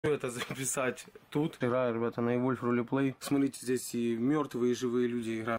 это записать тут. Играю, ребята, на Evolve Roleplay. Смотрите, здесь и мертвые, и живые люди играют.